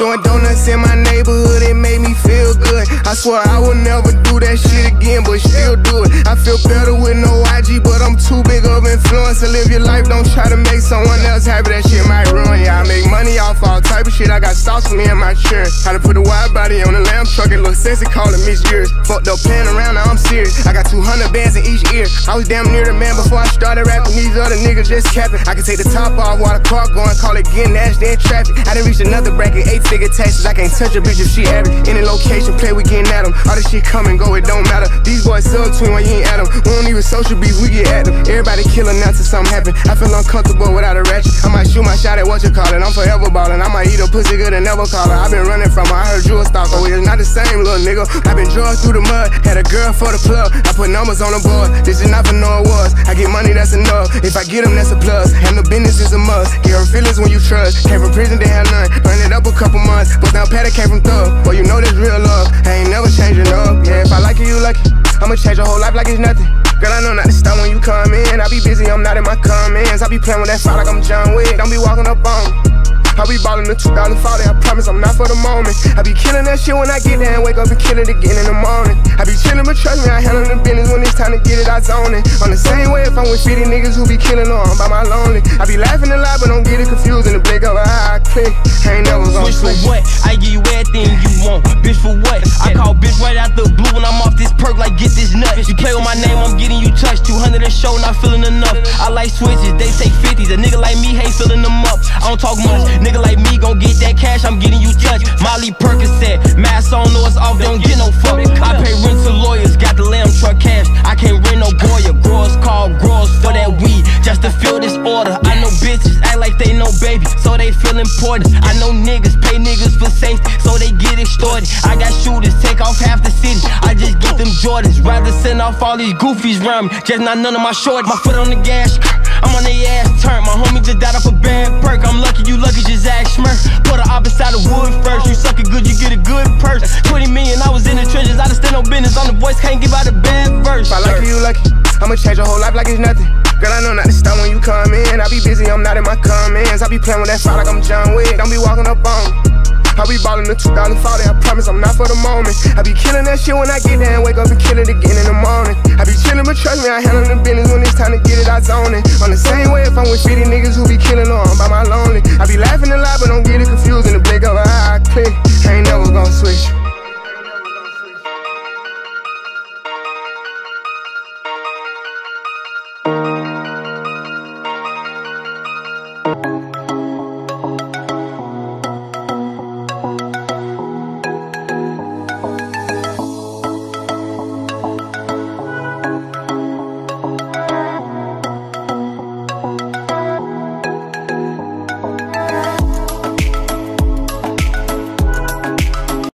doing donuts in my neighborhood, it made me feel good. I swear I will never do that shit again, but still do it. I feel better with no IG, but I'm too big of influence to live your life. Don't try to make someone else happy, that shit might ruin ya. I make money off all type of shit. I got stocks for me and my church. How to put a wide body on a lamb truck, it look sexy, call it Miss Years. Fucked up playing around, now I'm serious. I got 200 bands in each ear. I was damn near the man before I started rapping. These other niggas just capping. I can take the top off while the car going, call it getting nasty in traffic. I done reached another bracket, 8-figure taxes. I can't touch a bitch if she average. Any location, play, we getting at them. All this shit come and go, it don't matter. These boys sub-twin when you ain't at them. We don't even social beef, we get at them. Everybody killing now till something happen. I feel uncomfortable without a ratchet. I might shoot my shot at what you call it. I'm forever ballin'. I might eat a pussy good and never call her. I been running from her, I heard you a stalker. Oh, it's not the same, little nigga. I been drugged through the mud, had a girl for the plug. I put numbers on the board, this is not for no awards. I get money, that's enough. If I get them, that's a plus. Handle business is a must. Get her feelings when you trust. Came from prison, they had none. Burn it up a couple months. But now Patty came from thug. Boy, you know this real love. I ain't never changing up. Yeah, if I like it, you like it. I'ma change your whole life like it's nothing. Girl, I know not to stop when you come in. I be busy, I'm not in my comments. I be playing with that fire like I'm John Wick. Don't be walking up on me. I be ballin' the 2040, I promise I'm not for the moment. I be killing that shit when I get there and wake up and kill it again in the morning. I be chillin', but trust me, I handle the business when it's time to get it, I zone it. On the same way if I'm with 50 niggas who be killing or I'm by my lonely. I be laughing a lot, but don't get it confused in the blink of an eye. I click, I ain't never gonna switch. For what? I give you everything you want. Bitch, for what? I call bitch right out the blue when I'm off this perk like get this nut. You play with my name, I'm getting you touched. 200 a show, not feeling enough. I like switches, they take 50s. A nigga like me hate filling them up. I don't talk much. Nigga like me gon' get that cash, I'm getting you touched. Molly Percocet, mask on, know it's off, they don't get no fuck. I pay rent to lawyers, got the lamb truck cash. I can't rent no Goya, growers call growers for that weed, just to fill this order. I know bitches act like they know baby, so they feel important. I know niggas pay niggas for safety, so they get extorted. I got shooters, take off half the city, I just get them Jordans. Rather send off all these goofies round me, just not none of my shorts. My foot on the gas, I'm on their ass turn. My homie just died off a bad perk. I'm lucky, you lucky, just ask Smurf. Put her up inside the wood first. You suck it good, you get a good purse. 20 million, I was in the trenches. I just stand on business. On the voice, can't give out a bad verse. If I like it, you like it. I'ma change your whole life like it's nothing. Girl, I know not to stop when you come in. I be busy, I'm not in my comments. I be playing with that fire like I'm John Wick. Don't be walking up on me. I be ballin' the 2040, I promise I'm not for the moment. I be killing that shit when I get there and wake up and kill it again in the morning. I be chillin', but trust me, I handle the business when it's time to get it, I zone it. On the same way if I'm with 50 niggas who be killing or I'm by my lonely. I be laughing a lot, but don't get it confused in the blink of an eye. I click, I ain't never gonna switch.